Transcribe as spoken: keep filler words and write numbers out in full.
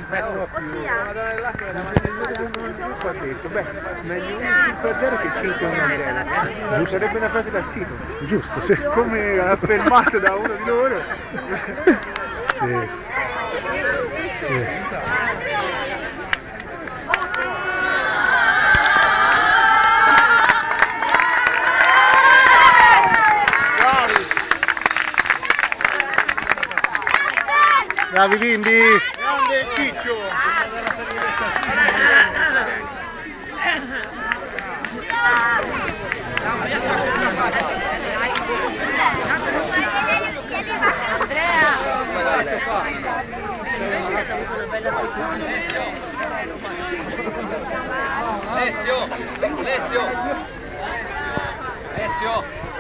mettono più. Ho detto, beh, meglio uno cinque a zero che cinque a zero. Sarebbe una frase da sito. Giusto, sì. Come affermato da uno di loro. Sì. Sì. Bravi bimbi! Grande Ciccio! Alessio! Alessio! Alessio!